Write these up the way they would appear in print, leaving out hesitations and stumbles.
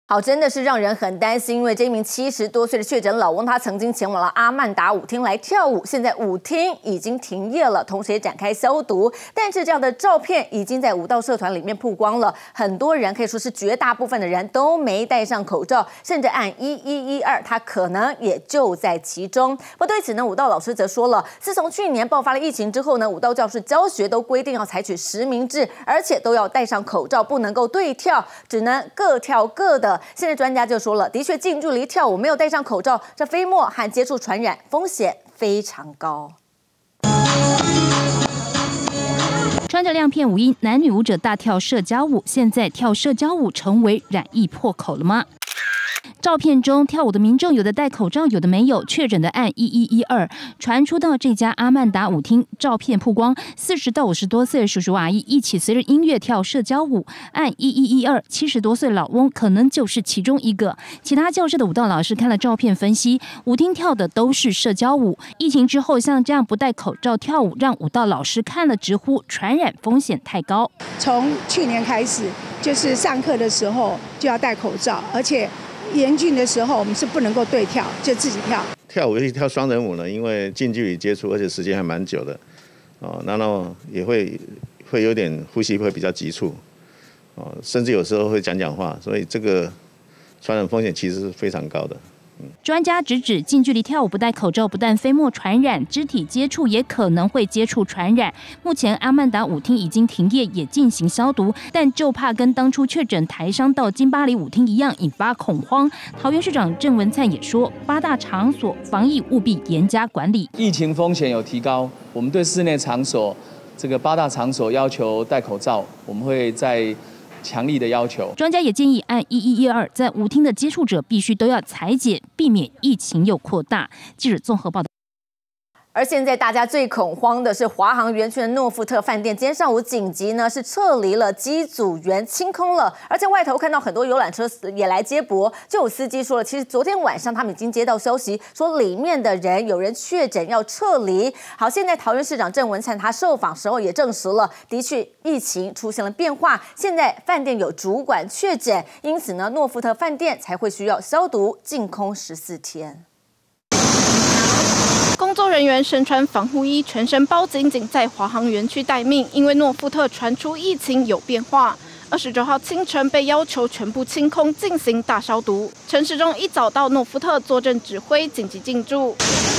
好，真的是让人很担心，因为这一名70多岁的确诊老翁，他曾经前往了阿曼达舞厅来跳舞，现在舞厅已经停业了，同时也展开消毒。但是这样的照片已经在舞蹈社团里面曝光了，很多人可以说是绝大部分的人都没戴上口罩，甚至按1112，他可能也就在其中。不过对此呢，舞蹈老师则说了，自从去年爆发了疫情之后呢，舞蹈教室教学都规定要采取实名制，而且都要戴上口罩，不能够对跳，只能各跳各的。现在专家就说了，的确近距离跳舞没有戴上口罩，这飞沫和接触传染风险非常高。 穿着亮片舞衣，男女舞者大跳社交舞，现在跳社交舞成为染疫破口了吗？照片中跳舞的民众有的戴口罩，有的没有，确诊的按1112。传出到这家阿曼达舞厅，照片曝光，40到50多岁的叔叔阿姨一起随着音乐跳社交舞，按1112，70多岁老翁可能就是其中一个。其他教室的舞蹈老师看了照片分析，舞厅跳的都是社交舞。疫情之后，像这样不戴口罩跳舞，让舞蹈老师看了直呼传染风险太高。 从去年开始，就是上课的时候就要戴口罩，而且严峻的时候，我们是不能够对跳，就自己跳。 跳舞尤其跳双人舞呢，因为近距离接触，而且时间还蛮久的，然后也会有点呼吸会比较急促，甚至有时候会讲话，所以这个传染风险其实是非常高的。 专家直指近距离跳舞不戴口罩，不但飞沫传染，肢体接触也可能会接触传染。目前阿曼达舞厅已经停业，也进行消毒，但就怕跟当初确诊台商到金巴黎舞厅一样引发恐慌。桃园市长郑文灿也说，8大场所防疫务必严加管理。 疫情风险有提高，我们对室内场所这个8大场所要求戴口罩，我们会在强力的要求。 专家也建议按1112，在舞厅的接触者必须都要采检，避免疫情又扩大。记者综合报道。 而现在大家最恐慌的是华航园区的诺富特饭店，今天上午紧急呢是撤离了机组员，清空了，而且外头看到很多游览车也来接驳，就有司机说了，其实昨天晚上他们已经接到消息，说里面的人有人确诊要撤离。好，现在桃园市长郑文灿他受访时候也证实了，的确疫情出现了变化，现在饭店有主管确诊，因此呢诺富特饭店才会需要消毒净空14天。 工作人员身穿防护衣，全身包紧紧，在华航园区待命。因为诺富特传出疫情有变化，29号清晨被要求全部清空，进行大消毒。陈时中一早到诺富特坐镇指挥，紧急进驻。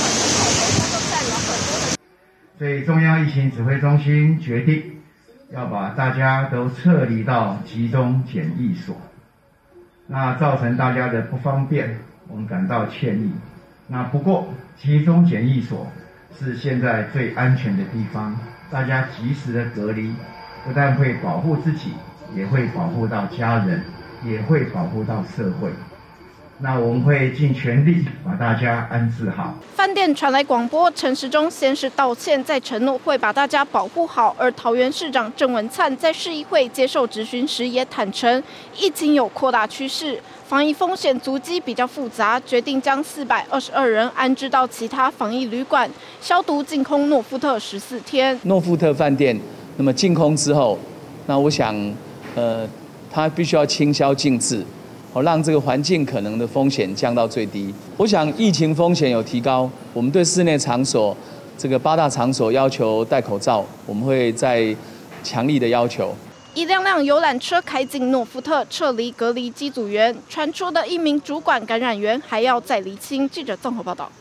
所以中央疫情指挥中心决定要把大家都撤离到集中检疫所，那造成大家的不方便，我们感到歉意。那不过集中检疫所是现在最安全的地方，大家及时的隔离，不但会保护自己，也会保护到家人，也会保护到社会。那我们会尽全力把大家安置好。 饭店传来广播，陈时中先是道歉，再承诺会把大家保护好。而桃园市长郑文灿在市议会接受质询时也坦诚，疫情有扩大趋势，防疫风险足迹比较复杂，决定将422人安置到其他防疫旅馆，消毒净空诺富特14天。 诺富特饭店那么净空之后，那我想，它必须要清消净治。让这个环境可能的风险降到最低。我想疫情风险有提高，我们对室内场所这个8大场所要求戴口罩，我们会在强力的要求。 一辆辆游览车开进诺富特，撤离隔离机组员，传出的一名主管感染源还要再厘清。记者综合报道。